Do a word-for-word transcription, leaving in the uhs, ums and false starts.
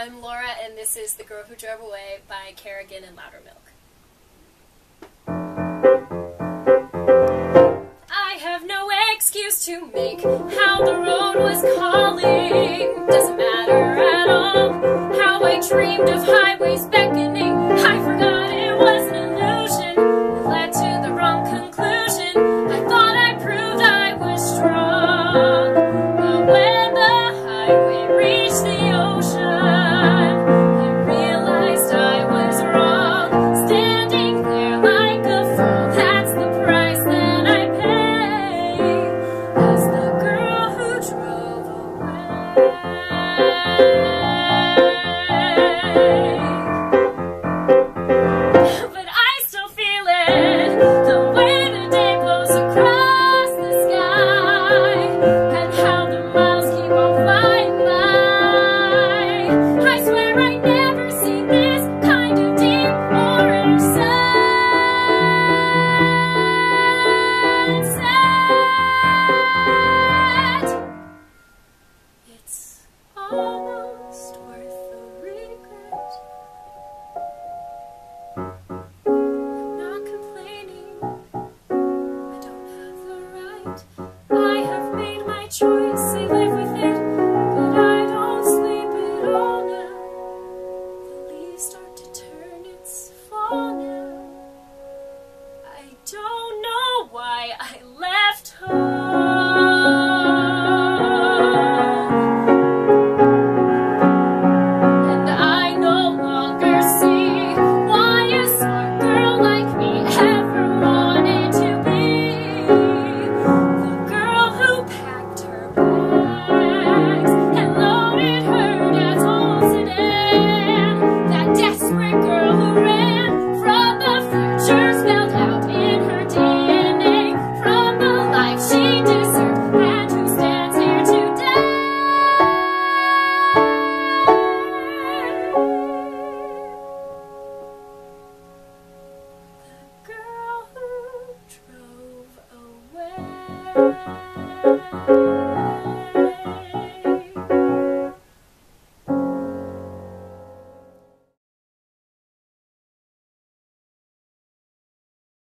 I'm Laura, and this is The Girl Who Drove Away by Kerrigan-Lowdermilk. I have no excuse to make how the road was calling. Doesn't matter at all how I dreamed of highways beckoning. I forgot it was an illusion. It led to the wrong conclusion. I thought I proved I was strong. But when the highway reached the ocean, I realized I was wrong. Standing there like a fool, that's the price that I pay as the girl who drove away. But I still feel it, the way the day blows across the sky, and how the miles keep on flying by. I swear I never seen this kind of deep orange sunset. It's almost